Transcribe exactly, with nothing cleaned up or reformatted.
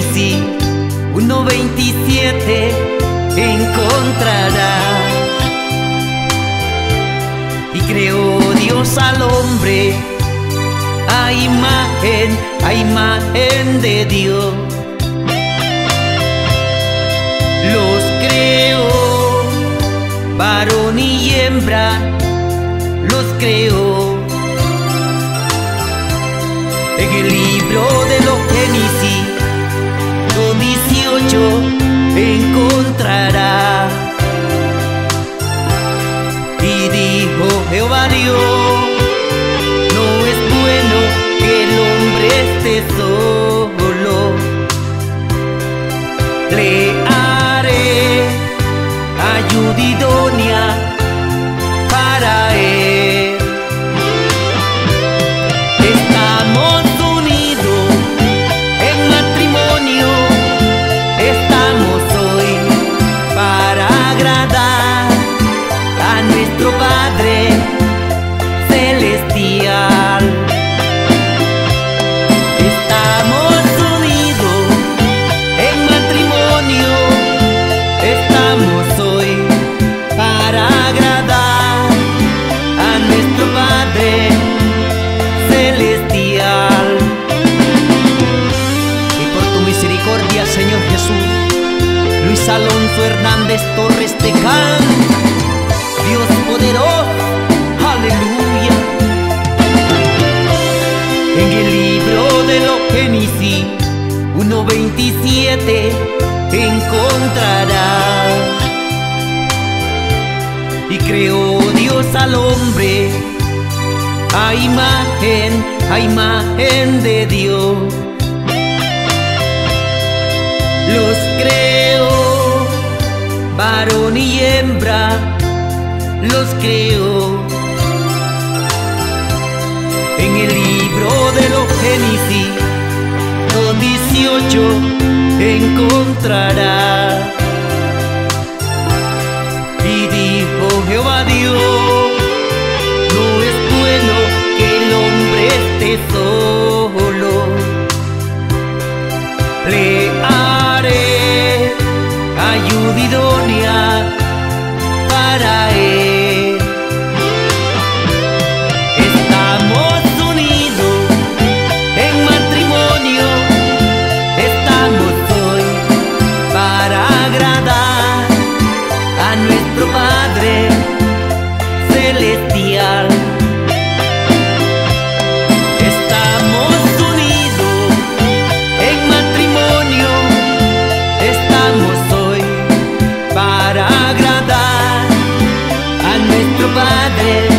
Génesis uno veintisiete encontrará. Y creó Dios al hombre a imagen, a imagen de Dios. Los creó, varón y hembra, los creó. En el libro de los Génesis dos dieciocho encontrará. Y dijo Jehová Dios: no es bueno que el hombre esté solo, le haré ayuda idónea para él. Estamos unidos en matrimonio, estamos hoy para agradar a nuestro Padre Celestial. Estamos unidos en matrimonio, estamos hoy para agradar a nuestro Padre Celestial. Y por tu misericordia, Señor Jesús, Luis Alonso Hernández Torres Tecán, Dios poderoso, aleluya. En el libro de los Génesis uno veintisiete encontrará. Y creó Dios al hombre a imagen, a imagen de Dios. Los creó, varón y hembra, los creó. En el libro de los Génesis dos dieciocho encontrará. Y dijo Jehová Dios: no es bueno que el hombre esté solo, le haré ayuda idónea para él. Estamos unidos en matrimonio, estamos hoy para agradar a nuestro Padre Celestial. Estamos unidos en matrimonio, estamos hoy para agradar a nuestro Padre